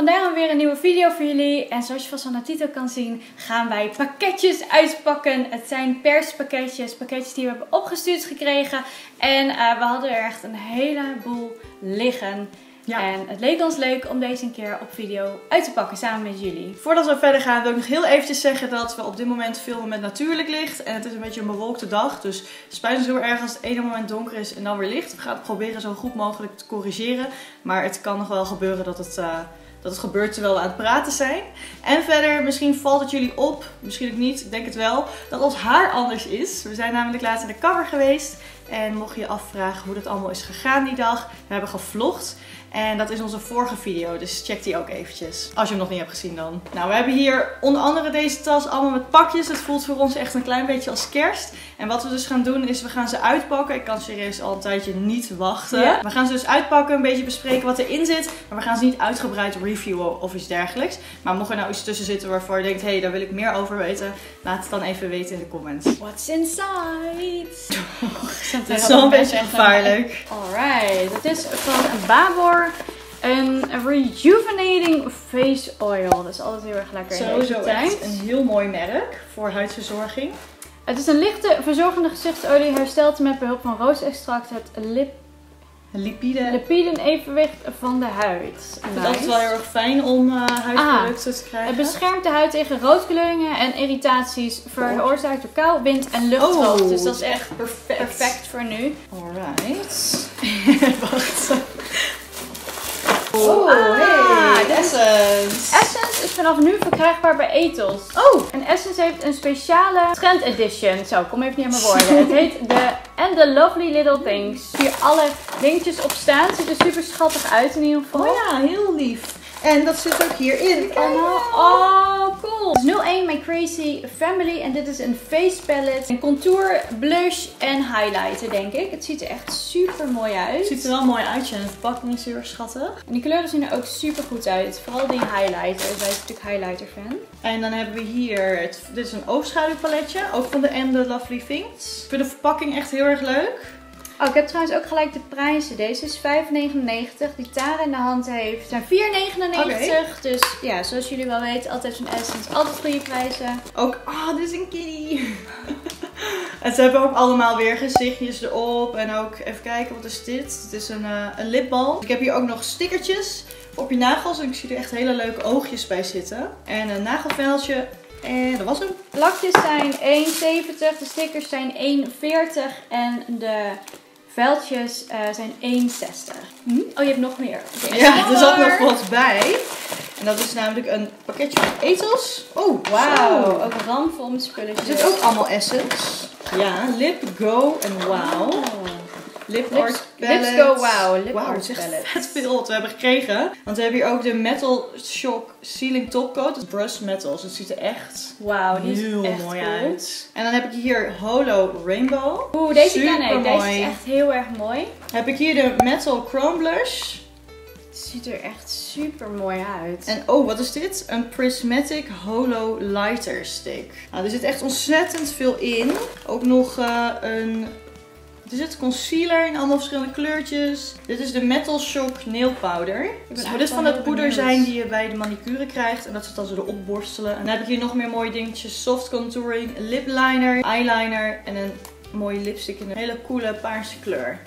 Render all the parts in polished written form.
vandaag hebben we weer een nieuwe video voor jullie. En zoals je vast van de titel kan zien, gaan wij pakketjes uitpakken. Het zijn perspakketjes, pakketjes die we hebben opgestuurd gekregen. En we hadden er echt een heleboel liggen. Ja. En het leek ons leuk om deze een keer op video uit te pakken samen met jullie. Voordat we verder gaan wil ik nog heel eventjes zeggen dat we op dit moment filmen met natuurlijk licht. En het is een beetje een bewolkte dag, dus het spijt ons heel erg als het ene moment donker is en dan weer licht. We gaan het proberen zo goed mogelijk te corrigeren. Maar het kan nog wel gebeuren dat het gebeurt terwijl we aan het praten zijn. En verder, misschien valt het jullie op, misschien ook niet, ik denk het wel, dat ons haar anders is. We zijn namelijk laatst aan de kapper geweest. En mocht je je afvragen hoe dat allemaal is gegaan die dag, we hebben gevlogd. En dat is onze vorige video, dus check die ook eventjes. Als je hem nog niet hebt gezien dan. Nou, we hebben hier onder andere deze tas allemaal met pakjes. Het voelt voor ons echt een klein beetje als kerst. En wat we dus gaan doen is, we gaan ze uitpakken. Ik kan serieus al een tijdje niet wachten. Ja? We gaan ze dus uitpakken, een beetje bespreken wat erin zit. Maar we gaan ze niet uitgebreid reviewen of iets dergelijks. Maar mocht er nou iets tussen zitten waarvan je denkt, hé, daar wil ik meer over weten. Laat het dan even weten in de comments. What's inside? Het is wel een beetje gevaarlijk. Alright, het is van Babor. Een rejuvenating face oil. Dat is altijd heel erg lekker in deze tijd. Echt een heel mooi merk voor huidverzorging. Het is een lichte verzorgende gezichtsolie. Herstelt met behulp van roosextract het lipiden-evenwicht van de huid. Ik vind het altijd wel heel erg fijn om huidproducten te krijgen. Het beschermt de huid tegen roodkleuringen en irritaties veroorzaakt door kou, wind en luchtdruk. Dus dat is echt perfect voor nu. Alright. Wacht. Hey, Essence. Essence is vanaf nu verkrijgbaar bij Ethos. En Essence heeft een speciale trend edition. Zo, kom even niet aan mijn woorden. Het heet de And the Lovely Little Things. Hier alle dingetjes op staan. Ziet er super schattig uit in ieder geval. Oh ja, heel lief. En dat zit ook hierin. Oh, cool. Het is 01 My Crazy Family. En dit is een face palette. Een contour, blush en highlighter, denk ik. Het ziet er echt super mooi uit. Het ziet er wel mooi uit. En de verpakking is heel erg schattig. En die kleuren zien er ook super goed uit. Vooral die highlighter. Wij zijn natuurlijk highlighter fan. En dan hebben we hier, dit is een oogschaduwpaletje. Ook van de And the Lovely Things. Ik vind de verpakking echt heel erg leuk. Oh, ik heb trouwens ook gelijk de prijzen. Deze is €5,99. Die Tara in de hand heeft zijn €4,99. Dus ja, zoals jullie wel weten, altijd van Essence. Altijd goede prijzen. Ook, dit is een kitty. En ze hebben ook allemaal weer gezichtjes erop. En ook, even kijken, wat is dit? Het is een lipbalm. Ik heb hier ook nog stickertjes op je nagels. En ik zie er echt hele leuke oogjes bij zitten. En een nagelveltje. En dat was hem. Lakjes zijn €1,70. De stickers zijn €1,40. En de veldjes zijn €1,60. Oh, je hebt nog meer. Okay, ja, er zat nog wat bij. En dat is namelijk een pakketje van Ethos. Oh, wauw. Ook een ramvol met spulletjes. Er zit ook allemaal Essence. Ja, Lip Go en Wow. Lip Art Palette. Lips Go Wow. Wauw, het is echt vet veel wat we hebben gekregen. Want we hebben hier ook de Metal Shock Sealing Topcoat. Het is brushed metals. Het ziet er echt heel echt mooi uit. En dan heb ik hier Holo Rainbow. Oeh, deze ken ik. Deze is echt heel erg mooi. Heb ik hier de Metal Chrome Blush. Het ziet er echt super mooi uit. En wat is dit? Een Prismatic Holo Lighter Stick. Nou, er zit echt ontzettend veel in. Ook nog er zit concealer in allemaal verschillende kleurtjes. Dit is de Metal Shock Nail Powder. Het moet dus van dat poeder zijn die je bij de manicure krijgt. En dat ze dan zo erop borstelen. En dan heb ik hier nog meer mooie dingetjes. Soft contouring, lip liner, eyeliner en een mooie lipstick in een hele coole paarse kleur.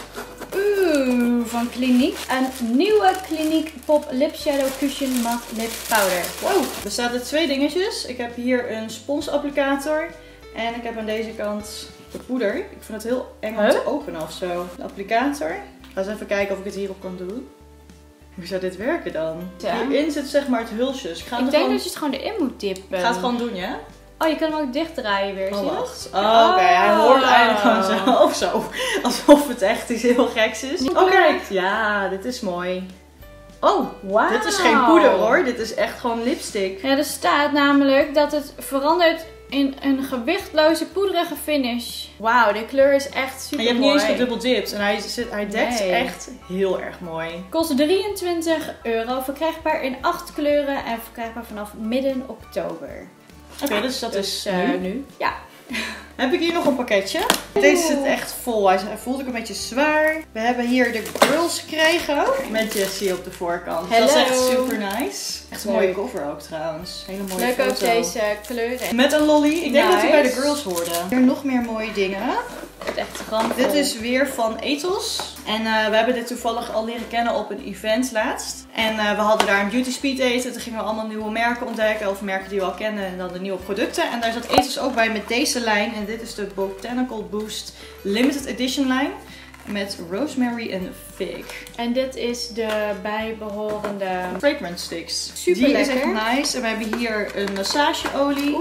Van Clinique. Een nieuwe Clinique Pop Lip Shadow Cushion Matte Lip Powder. Wow. Er staan er 2 dingetjes. Ik heb hier een sponsapplicator. En ik heb aan deze kant de poeder. Ik vind het heel eng om te openen of zo. De applicator. Ik ga eens even kijken of ik het hierop kan doen. Hoe zou dit werken dan? Ja. Hierin zit zeg maar het hulsje. Dus ik denk dat je het gewoon erin moet dippen. Ik ga het gewoon doen, ja? Oh, je kan hem ook dichtdraaien weer. Wacht. Oké, hij hoort eigenlijk gewoon zo. Of zo. Alsof het echt iets heel geks is. Oh, kijk. Ja, dit is mooi. Oh, wow. Dit is geen poeder hoor. Dit is echt gewoon lipstick. Ja, er staat namelijk dat het verandert in een gewichtloze poederige finish. Wauw, de kleur is echt super mooi. En je hebt niet eens gedubbeldipt. En hij dekt echt heel erg mooi. Kost €23. Verkrijgbaar in 8 kleuren. En verkrijgbaar vanaf midden oktober. Oké, dus dat is nu. Ja. Heb ik hier nog een pakketje. Deze zit echt vol. Hij voelt ook een beetje zwaar. We hebben hier de Girls gekregen. Met Jessie op de voorkant. Hello. Dat is echt super nice. Echt een mooie cover ook trouwens. Hele mooie Leuk foto. ook deze kleuren. Met een lolly. Ik denk dat hij bij de Nice. Girls hoorde. Hier nog meer mooie dingen. Het is echt grappig. Dit is weer van Ethos. En we hebben dit toevallig al leren kennen op een event laatst. En we hadden daar een beauty speed eten. Toen gingen we allemaal nieuwe merken ontdekken. Of merken die we al kennen. En dan de nieuwe producten. En daar zat Ethos ook bij met deze lijn. En dit is de Botanical Boost Limited Edition lijn. Met rosemary en fig. En dit is de bijbehorende Fragrance sticks. Super Die lekker. is echt nice. En we hebben hier een massageolie.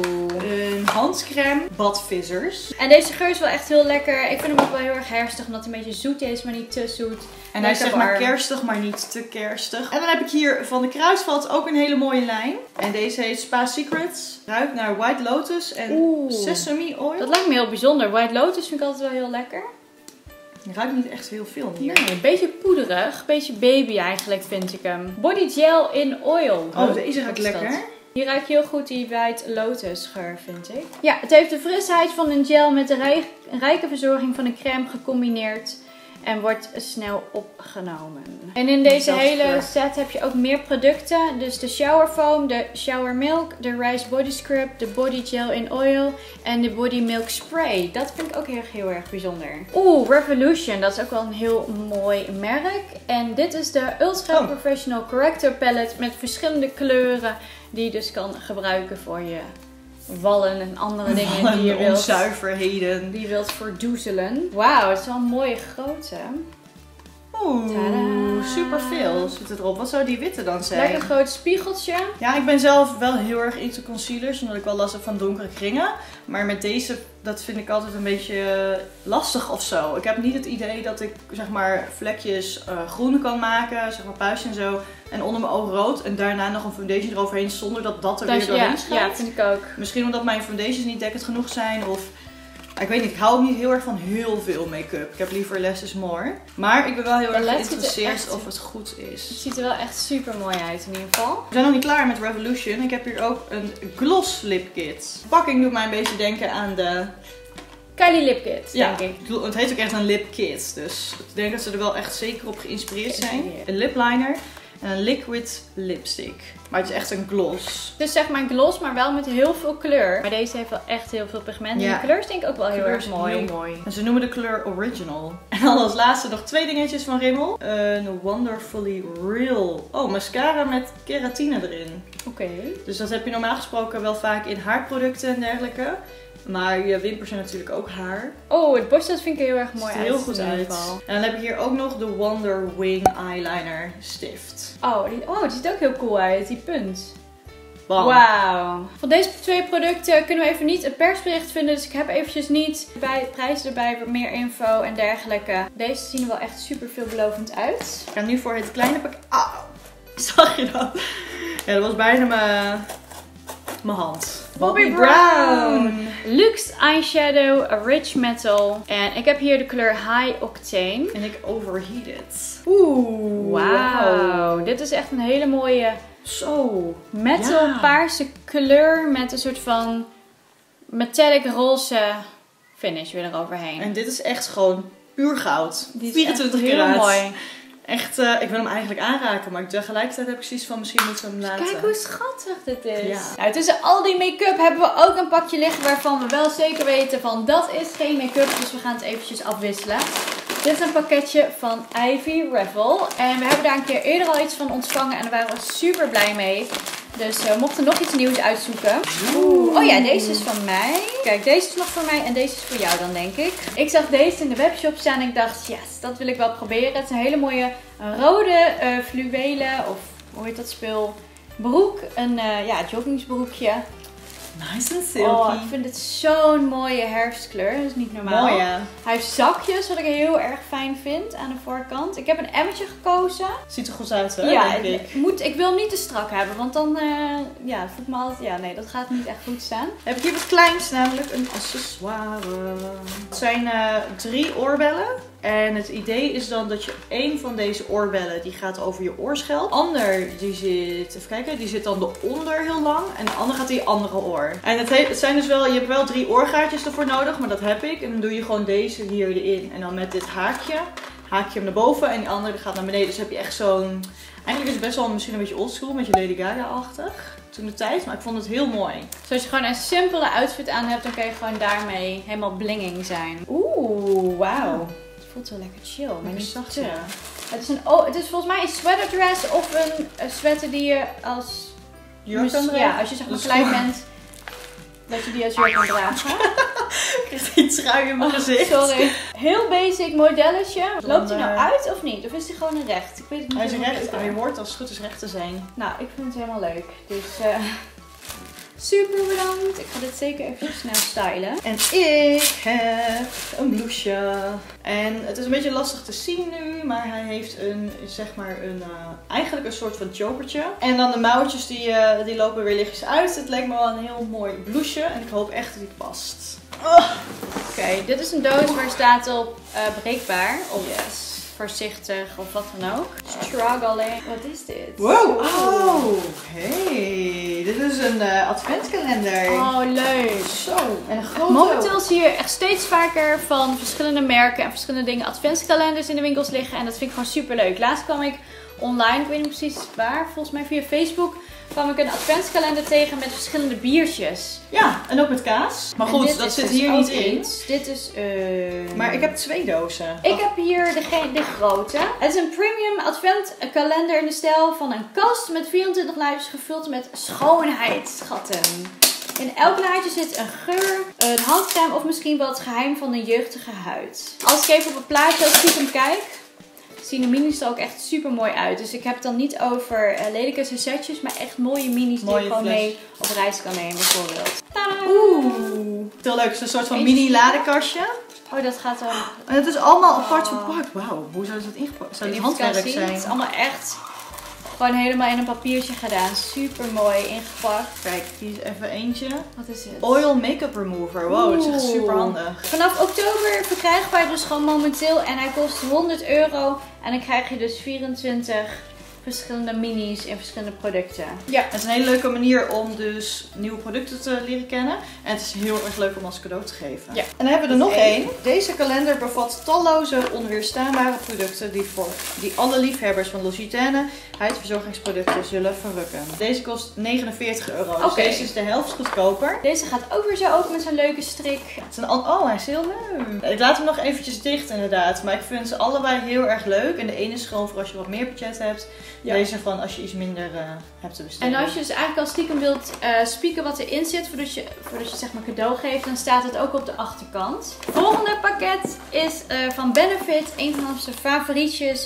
Een handcrème. Badvissers. En deze geur is wel echt heel lekker. Ik vind hem ook wel heel erg herfstig, omdat hij een beetje zoet is, maar niet te zoet. En hij is zeg Lekker maar warm. kerstig, maar niet te kerstig. En dan heb ik hier van de Kruidvat ook een hele mooie lijn. En deze heet Spa Secrets. Ruikt naar White Lotus en Sesame Oil. Dat lijkt me heel bijzonder. White Lotus vind ik altijd wel heel lekker. Je ruikt niet echt heel veel hier. Nee, een beetje poederig. Een beetje baby eigenlijk vind ik hem. Body gel in oil. Oh, deze Wat ruikt is lekker. dat? Hier ruikt heel goed die White Lotus geur, vind ik. Ja, het heeft de frisheid van een gel met de rijke verzorging van een crème gecombineerd. En wordt snel opgenomen. En in deze Zelfs hele geur. set heb je ook meer producten. Dus de shower foam, de shower milk, de rice body scrub, de body gel in oil en de body milk spray. Dat vind ik ook heel erg bijzonder. Oeh, Revolution. Dat is ook wel een heel mooi merk. En dit is de Ultra Professional Corrector Palette met verschillende kleuren. Die je dus kan gebruiken voor je wallen en andere dingen die je wilt. Onzuiverheden. Die je wilt verdoezelen. Wauw, het is wel een mooie grootte. Oeh, Tadaa. super veel zit erop. Wat zou die witte dan zijn? Lekker groot spiegeltje. Ja, ik ben zelf wel heel erg into concealers, omdat ik wel last heb van donkere kringen. Maar met deze, dat vind ik altijd een beetje lastig of zo. Ik heb niet het idee dat ik zeg maar vlekjes groen kan maken, zeg maar puistjes en zo. En onder mijn ogen rood en daarna nog een foundation eroverheen zonder dat dat er weer doorheen schijnt. Ja, vind ik ook. Misschien omdat mijn foundations niet dekkend genoeg zijn of... Ik weet niet, ik hou ook niet heel erg van heel veel make-up. Ik heb liever less is more. Maar ik ben wel heel erg less ziet er geïnteresseerd echt- of het goed Het is. ziet er wel echt super mooi uit in ieder geval. We zijn nog niet klaar met Revolution. Ik heb hier ook een gloss lip kit. De pakking doet mij een beetje denken aan de... Kylie Lip Kit, Ja, denk ik. het heet ook echt een lip kit. Dus ik denk dat ze er wel echt zeker op geïnspireerd zijn. Geïnspireerd. Een lip liner en een liquid lipstick. Maar het is echt een gloss. Dus zeg maar een gloss, maar wel met heel veel kleur. Maar deze heeft wel echt heel veel pigment. En Ja. de kleur is denk ik ook wel heel kleur erg is mooi. heel mooi. En ze noemen de kleur Original. En dan als laatste nog 2 dingetjes van Rimmel. Een Wonderfully Real. Oh, mascara met keratine erin. Oké. Dus dat heb je normaal gesproken wel vaak in haarproducten en dergelijke. Maar je wimpers zijn natuurlijk ook haar. Oh, het borstels vind ik er heel erg mooi Ziet uit. er heel goed in ieder uit. geval. En dan heb ik hier ook nog de Wonder Wing Eyeliner Stift. Oh, die ziet ook heel cool uit. Die punt. Bam. Wauw. Van deze 2 producten kunnen we even niet een persbericht vinden. Dus ik heb eventjes niet bij prijzen erbij, meer info en dergelijke. Deze zien er wel echt super veelbelovend uit. Ik ga nu voor het kleine pakket. Ah, zag je dat? Ja, dat was bijna mijn hand. Bobbi Brown. Luxe Eyeshadow Rich Metal. En ik heb hier de kleur High Octane. En ik overheated. Oeh, wauw. Dit is echt een hele mooie Zo. metal Ja. paarse kleur met een soort van metallic roze finish weer eroverheen. En dit is echt gewoon puur goud. Die is 24 echt heel karaat. mooi. Echt, ik wil hem eigenlijk aanraken, maar tegelijkertijd heb ik zoiets van misschien moeten we hem laten. Kijk hoe schattig dit is. Ja. Nou, tussen al die make-up hebben we ook een pakje liggen waarvan we wel zeker weten van dat is geen make-up. Dus we gaan het eventjes afwisselen. Dit is een pakketje van Ivy Revel. En we hebben daar een keer eerder al iets van ontvangen en daar waren we super blij mee. Dus we mochten nog iets nieuws uitzoeken. Oeh. Oh ja, deze is van mij. Kijk, deze is nog voor mij en deze is voor jou dan, denk ik. Ik zag deze in de webshop staan en ik dacht, yes, dat wil ik wel proberen. Het is een hele mooie rode fluwelen, of hoe heet dat spul? Broek. Een joggingsbroekje. Nice en silky. Oh, ik vind het zo'n mooie herfstkleur. Dat is niet normaal. Mooi, ja. Hij heeft zakjes, wat ik heel erg fijn vind aan de voorkant. Ik heb een emmertje gekozen. Ziet er goed uit, hè? Ja, denk ik. ik wil hem niet te strak hebben, want dan voelt me altijd... Ja, nee, dat gaat niet echt goed staan. Heb ik hier wat kleins, namelijk een accessoire. Het zijn 3 oorbellen. En het idee is dan dat je één van deze oorbellen, die gaat over je oorschelp. De ander, die zit, even kijken, die zit dan eronder heel lang. En de ander gaat in je andere oor. En het zijn dus wel, je hebt wel 3 oorgaatjes ervoor nodig, maar dat heb ik. En dan doe je gewoon deze hier erin. En dan met dit haakje, haak je hem naar boven en die andere gaat naar beneden. Dus heb je echt zo'n, eigenlijk is het best wel misschien een beetje oldschool, een beetje Lady Gaga-achtig. Toen de tijd, maar ik vond het heel mooi. Dus als je gewoon een simpele outfit aan hebt, dan kan je gewoon daarmee helemaal blinging zijn. Oeh, wauw. Het voelt wel lekker chill, maar niet zacht. te. Het is volgens mij een sweater dress of een sweater die je als jurk kan dragen. Ja, als je zeg maar klein bent, dat je die als jurk kan dragen. Ik krijg die trui in mijn gezicht. Sorry. Heel basic modelletje. Loopt hij nou uit of niet? Of is hij gewoon een recht? Ik weet het niet. Hij is een recht. Hij hoort als het goed is recht te zijn. Nou, ik vind het helemaal leuk. Dus super bedankt. Ik ga dit zeker even snel stylen. En ik heb een blouseje. En het is een beetje lastig te zien nu, maar hij heeft eigenlijk een soort van chokertje. En dan de mouwtjes die lopen weer lichtjes uit. Het lijkt me wel een heel mooi blouseje en ik hoop echt dat hij past. Oké, dit is een doos waar staat op breekbaar. Of voorzichtig of wat dan ook. Struggling. Wat is dit? Wow. Oh, hey. Dit is een adventskalender. Oh, leuk. Zo. En een grote. Momenteel zie je echt steeds vaker van verschillende merken en verschillende dingen adventskalenders in de winkels liggen. En dat vind ik gewoon super leuk. Laatst kwam ik online, ik weet niet precies waar, volgens mij via Facebook, kwam ik een adventskalender tegen met verschillende biertjes. Ja, en ook met kaas. Maar goed, dat zit dus hier niet in. Iets. Dit is Maar ik heb 2 dozen. Ik heb hier de grote. Het is een premium adventkalender in de stijl van een kast met 24 lijstjes gevuld met schoonheidsschatten. In elk laadje zit een geur, een handcrème of misschien wel het geheim van een jeugdige huid. Als ik even op het plaatje als stiekem kijk, zien de minis er ook echt super mooi uit. Dus ik heb het dan niet over lelijke setjes, maar echt mooie minis die je gewoon mee op reis kan nemen bijvoorbeeld. Tadaa! Oeh, heel leuk. Het is een soort van mini ladekastje. Oh, dat gaat dan. En het is allemaal apart verpakt. Wauw, hoe zou dat ingepakt? Zou dit handwerk zijn? Het is allemaal echt gewoon helemaal in een papiertje gedaan. Super mooi ingepakt. Kijk, hier is even eentje. Wat is het? Oil Makeup Remover. Wow, dat is echt super handig. Vanaf oktober verkrijgbaar dus gewoon momenteel. En hij kost €100. En dan krijg je dus 24 verschillende minis in verschillende producten. Ja, het is een hele leuke manier om dus nieuwe producten te leren kennen. En het is heel erg leuk om als cadeau te geven. Ja. En dan hebben we er nog één. Deze kalender bevat talloze onweerstaanbare producten die alle liefhebbers van L'Occitane huidverzorgingsproducten zullen verrukken. Deze kost €49. Dus deze is de helft goedkoper. Deze gaat ook weer zo open met zo'n leuke strik. Hij is heel leuk. Ik laat hem nog eventjes dicht inderdaad. Maar ik vind ze allebei heel erg leuk. En de ene is gewoon voor als je wat meer budget hebt. Ja. Deze van als je iets minder hebt te besteden. En als je dus eigenlijk al stiekem wilt spieken wat erin zit voordat je zeg maar cadeau geeft, dan staat het ook op de achterkant. Het volgende pakket is van Benefit, een van onze favorietjes.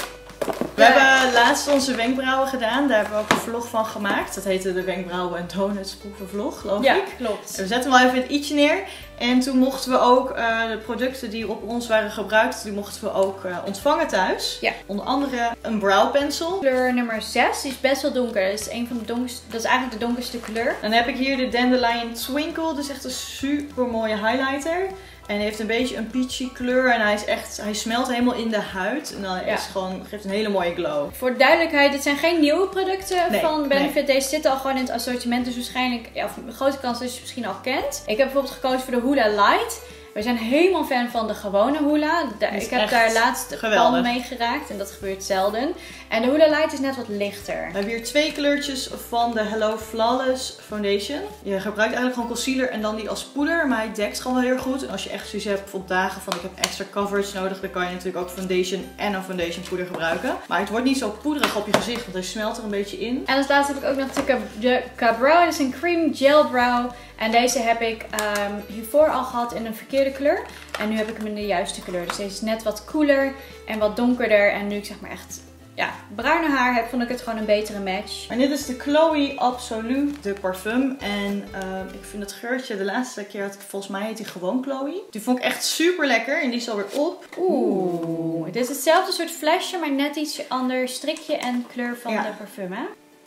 We hebben laatst onze wenkbrauwen gedaan. Daar hebben we ook een vlog van gemaakt. Dat heette de Wenkbrauwen en Donuts proevenvlog, geloof ik. Ja, klopt. We zetten hem wel even het i'tje neer. En toen mochten we ook de producten die op ons waren gebruikt, die mochten we ook ontvangen thuis. Ja. Onder andere een brow pencil. Kleur nummer 6, die is best wel donker. Dat is, dat is eigenlijk de donkerste kleur. Dan heb ik hier de Dandelion Twinkle. Dat is echt een super mooie highlighter. En hij heeft een beetje een peachy kleur en hij smelt helemaal in de huid. En dan geeft een hele mooie glow. Voor duidelijkheid, dit zijn geen nieuwe producten van Benefit. Deze zitten al gewoon in het assortiment. Dus waarschijnlijk, een grote kans dat je ze misschien al kent. Ik heb bijvoorbeeld gekozen voor de Hoola Light. We zijn helemaal fan van de gewone Hoola. Ik heb daar laatst de pan mee geraakt en dat gebeurt zelden. En de Hoola Light is net wat lichter. We hebben hier 2 kleurtjes van de Hello Flawless Foundation. Je gebruikt eigenlijk gewoon concealer en dan die als poeder. Maar hij dekt gewoon wel heel goed. En als je echt zoiets hebt op dagen van ik heb extra coverage nodig, dan kan je natuurlijk ook foundation en een foundation poeder gebruiken. Maar het wordt niet zo poederig op je gezicht, want hij smelt er een beetje in. En als laatste heb ik ook nog de Ka-Brow. Dat is een cream gel brow. En deze heb ik hiervoor al gehad in een verkeerde kleur. En nu heb ik hem in de juiste kleur. Dus deze is net wat koeler en wat donkerder. En nu ik zeg maar echt bruine haar heb, vond ik het gewoon een betere match. En dit is de Chloe Absolue, de parfum. En ik vind het geurtje, de laatste keer volgens mij heet die gewoon Chloe. Die vond ik echt super lekker en die is alweer op. Oeh. Dit is hetzelfde soort flesje, maar net iets ander strikje en kleur van de parfum, hè?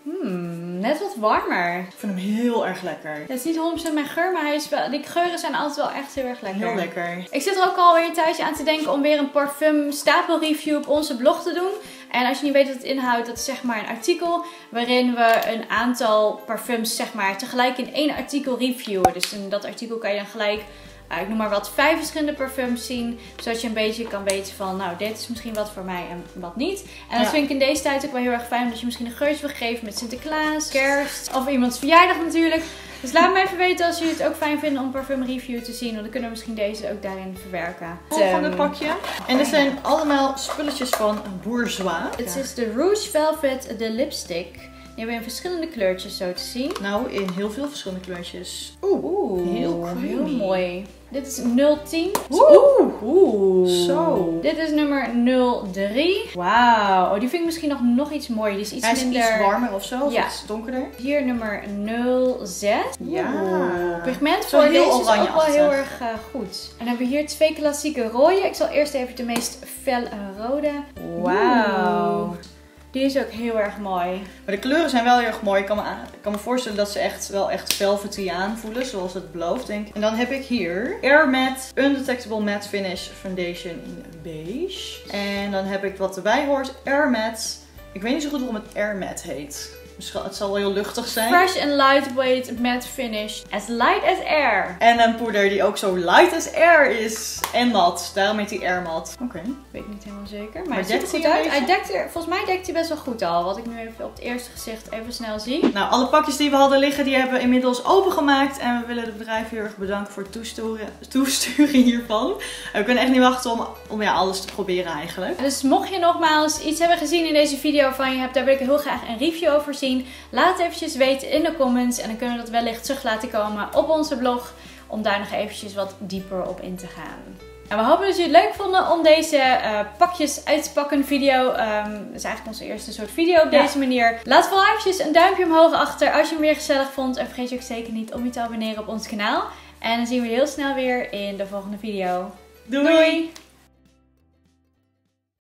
Net wat warmer. Ik vind hem heel erg lekker. Het is niet 100% mijn geur, maar die geuren zijn altijd wel echt heel erg lekker. Heel lekker. Ik zit er ook alweer een tijdje aan te denken om weer een parfum stapelreview op onze blog te doen. En als je niet weet wat het inhoudt, dat is zeg maar een artikel waarin we een aantal parfums zeg maar tegelijk in één artikel reviewen. Dus in dat artikel kan je dan gelijk, ik noem maar wat, 5 verschillende parfums zien. Zodat je een beetje kan weten van, nou dit is misschien wat voor mij en wat niet. En dat vind ik in deze tijd ook wel heel erg fijn, omdat je misschien een geurtje wil geven met Sinterklaas, Kerst of iemands verjaardag natuurlijk. Dus laat me even weten als jullie het ook fijn vinden om parfum review te zien. Want dan kunnen we misschien deze ook daarin verwerken. Volgende pakje. En er zijn allemaal spulletjes van Bourjois. Het is de Rouge Velvet, de lipstick. Die hebben we in verschillende kleurtjes zo te zien. Nou, in heel veel verschillende kleurtjes. Heel creamy. heel mooi. Dit is 010. Zo. Dit is nummer 03. Wauw. Oh, die vind ik misschien nog iets mooier. Die is iets minder... Hij is iets warmer of zo. Of iets donkerder. Hier nummer 06. Ja. Pigment Zo voor heel deze is ook wel heel erg goed. En dan hebben we hier 2 klassieke rode. Ik zal eerst even de meest felle rode. Wauw. Die is ook heel erg mooi. Maar de kleuren zijn wel heel erg mooi. Ik kan me voorstellen dat ze wel echt velvety aanvoelen, zoals het belooft, denk ik. En dan heb ik hier Air Matte Undetectable Matte Finish Foundation in beige. En dan heb ik wat erbij hoort, Air Matte. Ik weet niet zo goed waarom het Air Matte heet. Het zal wel heel luchtig zijn. Fresh and lightweight matte finish. As light as air. En een poeder die ook zo light as air is. En mat. Daarom heet hij Air Matte. Oké. Weet ik niet helemaal zeker. Maar het dekt ziet er hij goed een uit. Volgens mij dekt hij best wel goed al. Wat ik nu even op het eerste gezicht even snel zie. Nou, alle pakjes die we hadden liggen, die hebben we inmiddels opengemaakt. En we willen het bedrijf heel erg bedanken voor het toesturen hiervan. En we kunnen echt niet wachten om alles te proberen eigenlijk. Dus mocht je nogmaals iets hebben gezien in deze video waarvan je hebt, daar wil ik heel graag een review over zien. Laat het eventjes weten in de comments. En dan kunnen we dat wellicht terug laten komen op onze blog. Om daar nog eventjes wat dieper op in te gaan. En we hopen dat jullie het leuk vonden om deze pakjes uitpakken video. Dat is eigenlijk onze eerste soort video op deze manier. Laat vooral eventjes een duimpje omhoog achter als je hem weer gezellig vond. En vergeet je ook zeker niet om je te abonneren op ons kanaal. En dan zien we je heel snel weer in de volgende video. Doei!